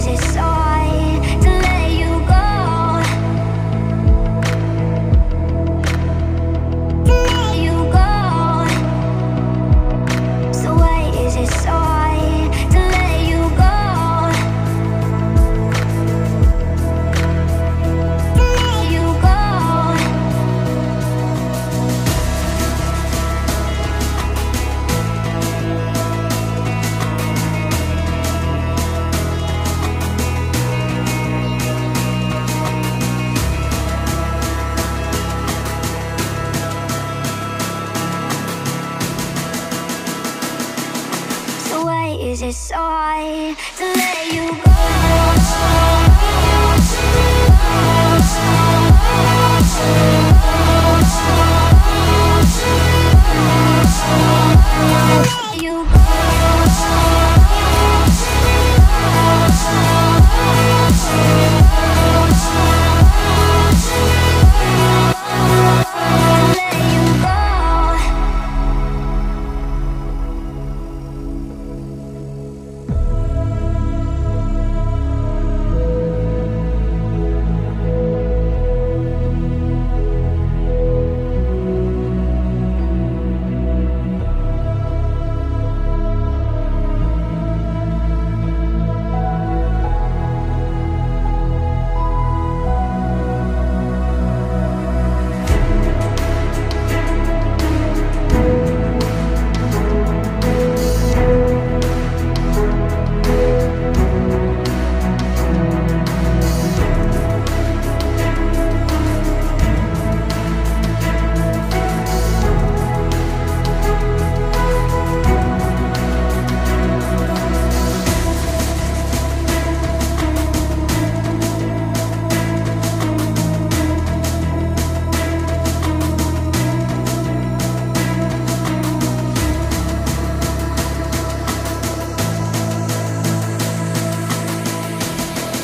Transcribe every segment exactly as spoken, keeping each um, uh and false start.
is it so hard to let you go? To let you go. So why is it so hard to let you go? To let you go. So why is it so hard to let you go? Let you go. Let you go.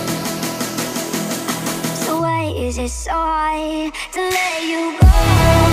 So why is it so hard to let you go?